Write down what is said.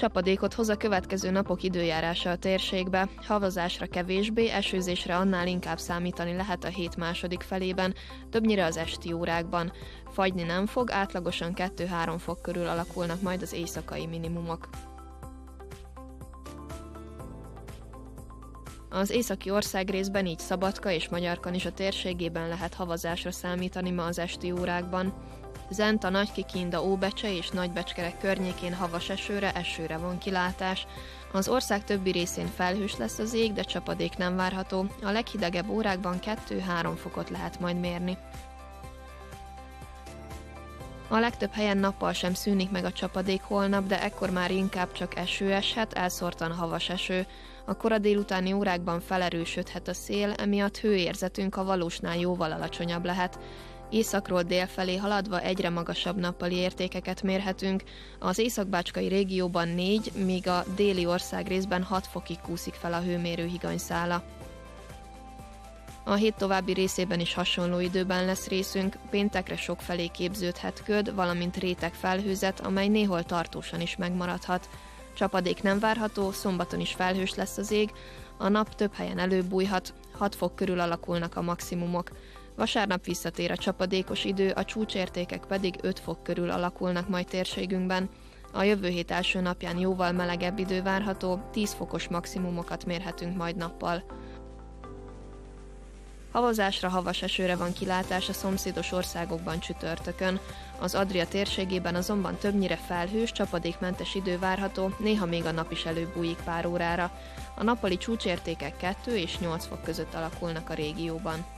Csapadékot hoz a következő napok időjárása a térségbe, havazásra kevésbé, esőzésre annál inkább számítani lehet a hét második felében, többnyire az esti órákban. Fagyni nem fog, átlagosan 2-3 fok körül alakulnak majd az éjszakai minimumok. Az északi országrészben, így Szabadka és Magyarkan is a térségében lehet havazásra számítani ma az esti órákban. Zenta, Nagykikinda, Óbecse és Nagybecskerek környékén havas esőre van kilátás. Az ország többi részén felhős lesz az ég, de csapadék nem várható. A leghidegebb órákban 2-3 fokot lehet majd mérni. A legtöbb helyen nappal sem szűnik meg a csapadék holnap, de ekkor már inkább csak eső eshet, elszórtan havas eső. A kora délutáni órákban felerősödhet a szél, emiatt hőérzetünk a valósnál jóval alacsonyabb lehet. Északról dél felé haladva egyre magasabb nappali értékeket mérhetünk, az északbácskai régióban 4, míg a déli országrészben 6 fokig kúszik fel a hőmérő higanyszála. A hét további részében is hasonló időben lesz részünk, péntekre sokfelé képződhet köd, valamint réteg felhőzet, amely néhol tartósan is megmaradhat. Csapadék nem várható, szombaton is felhős lesz az ég, a nap több helyen előbújhat, 6 fok körül alakulnak a maximumok. Vasárnap visszatér a csapadékos idő, a csúcsértékek pedig 5 fok körül alakulnak majd térségünkben. A jövő hét első napján jóval melegebb idő várható, 10 fokos maximumokat mérhetünk majd nappal. Havazásra, havas esőre van kilátás a szomszédos országokban csütörtökön. Az Adria térségében azonban többnyire felhős, csapadékmentes idő várható, néha még a nap is előbújik pár órára. A nappali csúcsértékek 2 és 8 fok között alakulnak a régióban.